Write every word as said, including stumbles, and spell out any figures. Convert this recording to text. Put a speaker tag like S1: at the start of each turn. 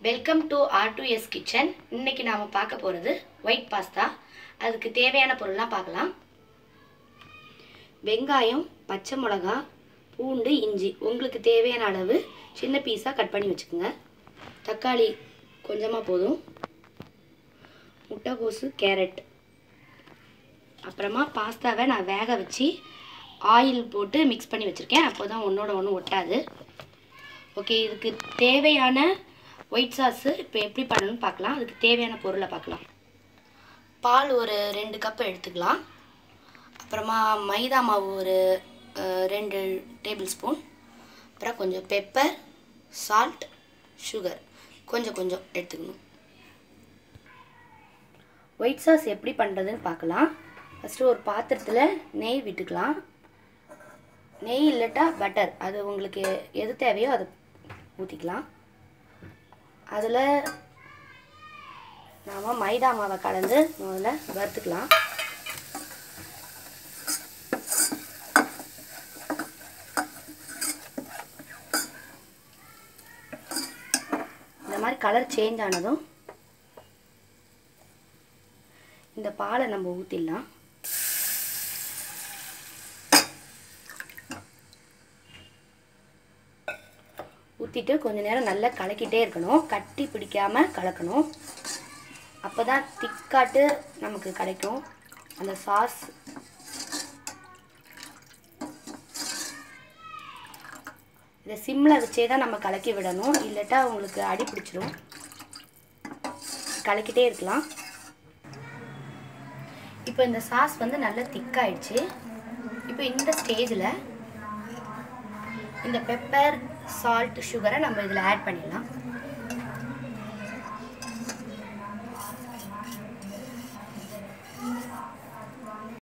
S1: Welcome to R two S kitchen. இன்னைக்கு நாம பார்க்க போகிறது ஒயிட் பாஸ்தா. அதுக்கு தேவையான பொருள்லாம் பார்க்கலாம். வெங்காயம், பச்சை மிளகா, பூண்டு, இஞ்சி உங்களுக்கு தேவையான அளவு சின்ன பீஸாக கட் பண்ணி வச்சுக்கோங்க. தக்காளி கொஞ்சமாக போதும். முட்டைகோசு, கேரட். அப்புறமா பாஸ்தாவை நான் வேக வச்சு ஆயில் போட்டு மிக்ஸ் பண்ணி வச்சுருக்கேன். அப்போ தான் ஒன்றோட ஒன்று ஒட்டாது. ஓகே, இதுக்கு தேவையான ஒயிட் சாஸு இப்போ எப்படி பண்ணணும்னு பார்க்கலாம். அதுக்கு தேவையான பொருளை பார்க்கலாம். பால் ஒரு ரெண்டு கப் எடுத்துக்கலாம். அப்புறமா மைதா மாவு ஒரு ரெண்டு டேபிள் ஸ்பூன். அப்புறம் கொஞ்சம் பெப்பர், சால்ட், சுகர் கொஞ்சம் கொஞ்சம் எடுத்துக்கணும். ஒயிட் சாஸ் எப்படி பண்ணுறதுன்னு பார்க்கலாம். ஃபஸ்ட்டு ஒரு பாத்திரத்தில் நெய் விட்டுக்கலாம். நெய் இல்லட்டா பட்டர், அது உங்களுக்கு எது தேவையோ அதை ஊற்றிக்கலாம். அதில் நாம் மைதா மாவை கலந்து முதல்ல வறுத்துக்கலாம். இந்த மாதிரி கலர் சேஞ்ச் ஆனதும் இந்த பாலை நம்ம ஊற்றிடலாம். ஊற்றிட்டு கொஞ்சம் நேரம் நல்லா கலக்கிட்டே இருக்கணும். கட்டி பிடிக்காமல் கலக்கணும். அப்போ தான் திக்காட்டு நமக்கு கிடைக்கும் அந்த சாஸ். இதை சிம்மில் வச்சே தான் நம்ம கலக்கி விடணும், இல்லட்டா உங்களுக்கு அடி பிடிச்சிடும். கலக்கிட்டே இருக்கலாம். இப்போ இந்த சாஸ் வந்து நல்லா திக்காயிடுச்சு. இப்போ இந்த ஸ்டேஜில் இந்த பெப்பர், சால்ட், சுகரை நம்ம இதில் ஆட் பண்ணிடலாம்.